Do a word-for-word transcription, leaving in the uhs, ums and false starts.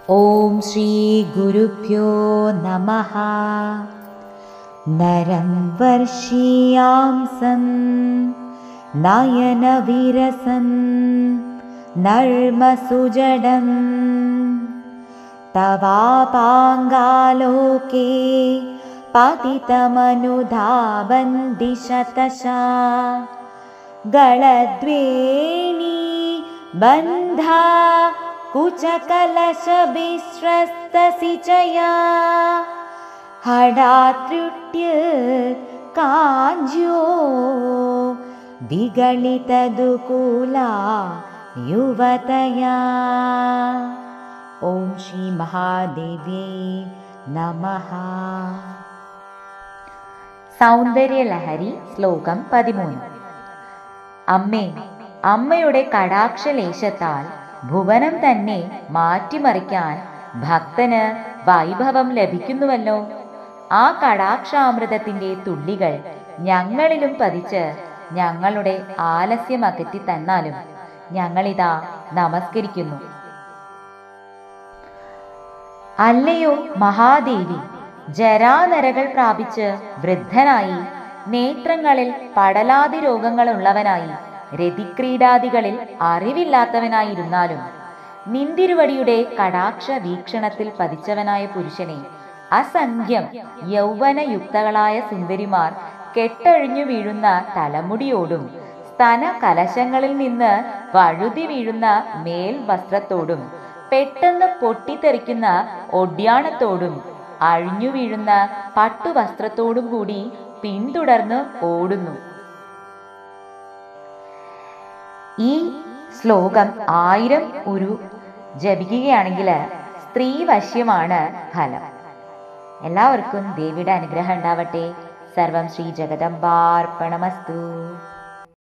ഓം ശ്രീ ഗുരുഭ്യോ നമഃ. നരം വർഷിയാംസം നയനവിരസം നർമസുജടം തവാപാംഗാലോകേ പതിതമനുധാവന്തി ശതശാ ഗളദ്വേണീ ബന്ധാ കുചകലശഭിശ്രസ്തസിചയാ ഹഠാത്രുട്യ കാഞ്ജ്യോ വിഗളിതദുകൂലാ യുവതയാ. ഓം ശ്രീ മഹാദേവ്യേ നമഃ. സൗന്ദര്യലഹരി ശ്ലോകം പതിമൂന്ന്. അമ്മേ, അമ്മയുടെ കടാക്ഷലേശത്താൽ ഭുവനം തന്നെ മാറ്റിമറിക്കാൻ ഭക്തന് വൈഭവം ലഭിക്കുന്നുവല്ലോ. ആ കടാക്ഷാമൃതത്തിന്റെ തുള്ളികൾ ഞങ്ങളിലും പതിച്ച് ഞങ്ങളുടെ ആലസ്യം അകറ്റി തന്നാലും ഞങ്ങളിതാ നമസ്കരിക്കുന്നു. അല്ലയോ മഹാദേവി, ജരാനരകൾ പ്രാപിച്ച് വൃദ്ധനായി, നേത്രങ്ങളിൽ പടലാതി രോഗങ്ങളുള്ളവനായി, രതിക്രീഡാദികളിൽ അറിവില്ലാത്തവനായിരുന്നാലും നിന്തിരുവടിയുടെ കടാക്ഷ വീക്ഷണത്തിൽ പതിച്ചവനായ പുരുഷനെ അസംഖ്യം യൗവനയുക്തകളായ സുന്ദരിമാർ കെട്ടഴിഞ്ഞു വീഴുന്ന തലമുടിയോടും സ്തന കലശങ്ങളിൽ നിന്ന് വഴുതി വീഴുന്ന മേൽ വസ്ത്രത്തോടും പെട്ടെന്ന് പൊട്ടിത്തെറിക്കുന്ന ഒഡ്യാണത്തോടും അഴിഞ്ഞു വീഴുന്ന പട്ടുവസ്ത്രത്തോടും കൂടി പിന്തുടർന്ന് ഓടുന്നു. ഈ ശ്ലോകം ആയിരം ഉരു ജപിക്കുകയാണെങ്കിൽ സ്ത്രീവശ്യമാണ് ഫലം. എല്ലാവർക്കും ദേവിയുടെ അനുഗ്രഹം ഉണ്ടാവട്ടെ. സർവം ശ്രീ ജഗദംബാർപ്പണമസ്തു.